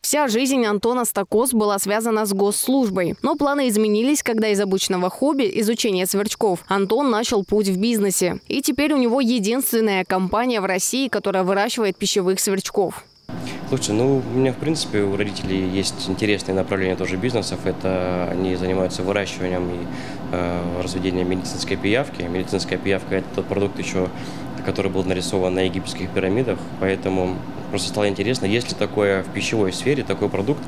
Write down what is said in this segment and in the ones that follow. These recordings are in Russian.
Вся жизнь Антона Стакос была связана с госслужбой. Но планы изменились, когда из обычного хобби, изучения сверчков, Антон начал путь в бизнесе. И теперь у него единственная компания в России, которая выращивает пищевых сверчков. Слушайте, ну, у меня, в принципе, у родителей есть интересные направления тоже бизнесов. Это они занимаются выращиванием и разведением медицинской пиявки. Медицинская пиявка – это тот продукт еще, который был нарисован на египетских пирамидах. Поэтому просто стало интересно, есть ли такое в пищевой сфере, такой продукт,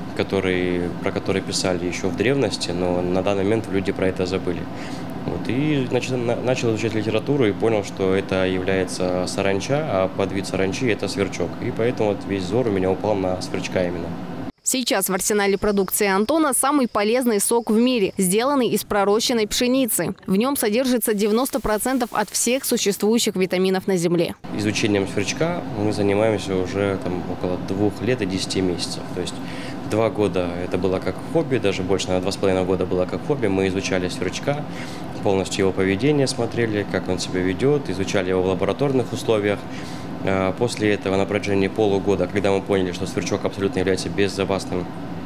про который писали еще в древности, но на данный момент люди про это забыли. Вот, и начал изучать литературу и понял, что это является саранча, а подвид саранчи – это сверчок. И поэтому вот весь взор у меня упал на сверчка именно. Сейчас в арсенале продукции Антона самый полезный сок в мире, сделанный из пророщенной пшеницы. В нем содержится 90% от всех существующих витаминов на Земле. Изучением сверчка мы занимаемся уже около 2 лет и 10 месяцев. То есть 2 года это было как хобби, даже больше, наверное, 2,5 года было как хобби. Мы изучали сверчка, полностью его поведение смотрели, как он себя ведет, изучали его в лабораторных условиях. После этого на протяжении полугода, когда мы поняли, что сверчок абсолютно является безопасным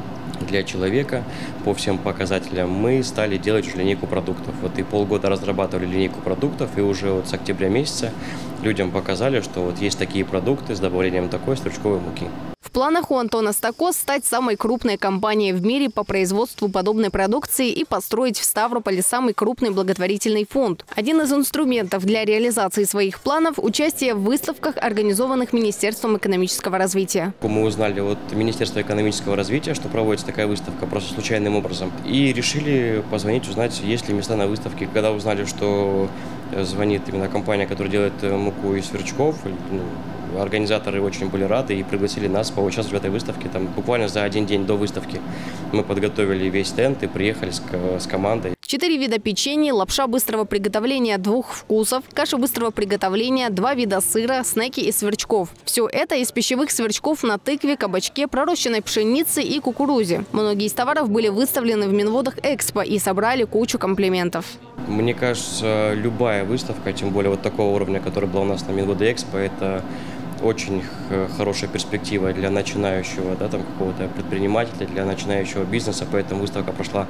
для человека по всем показателям, мы стали делать уже линейку продуктов. Вот и полгода разрабатывали линейку продуктов, и уже вот с октября месяца людям показали, что вот есть такие продукты с добавлением такой сверчковой муки. В планах у Антона Стакос стать самой крупной компанией в мире по производству подобной продукции и построить в Ставрополе самый крупный благотворительный фонд. Один из инструментов для реализации своих планов – участие в выставках, организованных Министерством экономического развития. Мы узнали от Министерства экономического развития, что проводится такая выставка просто случайным образом. И решили позвонить, узнать, есть ли места на выставке. Когда узнали, что звонит именно компания, которая делает муку из сверчков, организаторы очень были рады и пригласили нас поучаствовать в этой выставке. Там буквально за 1 день до выставки мы подготовили весь стенд и приехали с командой. 4 вида печенья, лапша быстрого приготовления 2 вкусов, каша быстрого приготовления, 2 вида сыра, снеки из сверчков. Все это из пищевых сверчков на тыкве, кабачке, пророщенной пшенице и кукурузе. Многие из товаров были выставлены в Минводах Экспо и собрали кучу комплиментов. Мне кажется, любая выставка, тем более вот такого уровня, который был у нас на Минводы Экспо, это очень хорошая перспектива для начинающего какого-то предпринимателя, для начинающего бизнеса. Поэтому выставка прошла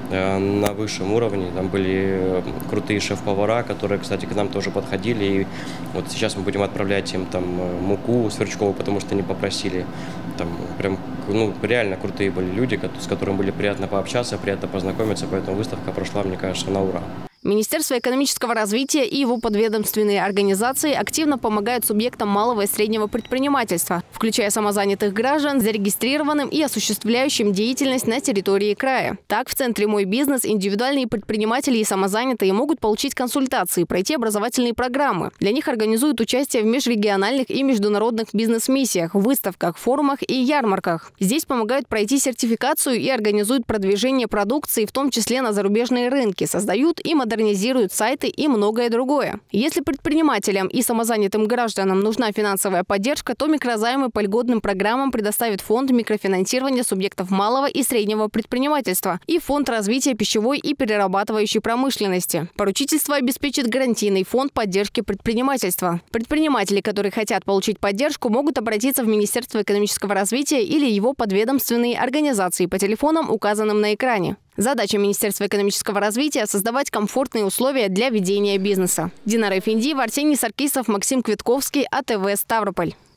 на высшем уровне. Там были крутые шеф-повара, которые, кстати, к нам тоже подходили. И вот сейчас мы будем отправлять им муку сверчковую, потому что они попросили. Прям реально крутые были люди, с которыми были приятно пообщаться, приятно познакомиться. Поэтому выставка прошла, мне кажется, на ура. Министерство экономического развития и его подведомственные организации активно помогают субъектам малого и среднего предпринимательства, включая самозанятых граждан, зарегистрированным и осуществляющим деятельность на территории края. Так, в центре «Мой бизнес» индивидуальные предприниматели и самозанятые могут получить консультации, пройти образовательные программы. Для них организуют участие в межрегиональных и международных бизнес-миссиях, выставках, форумах и ярмарках. Здесь помогают пройти сертификацию и организуют продвижение продукции, в том числе на зарубежные рынки, создают и модернизируют сайты и многое другое. Если предпринимателям и самозанятым гражданам нужна финансовая поддержка, то микрозаймы по льготным программам предоставит фонд микрофинансирования субъектов малого и среднего предпринимательства и фонд развития пищевой и перерабатывающей промышленности. Поручительство обеспечит гарантийный фонд поддержки предпринимательства. Предприниматели, которые хотят получить поддержку, могут обратиться в Министерство экономического развития или его подведомственные организации по телефонам, указанным на экране. Задача Министерства экономического развития – создавать комфортные условия для ведения бизнеса. Динара Эфендиева, Арсений Саркисов, Максим Квитковский, АТВ Ставрополь.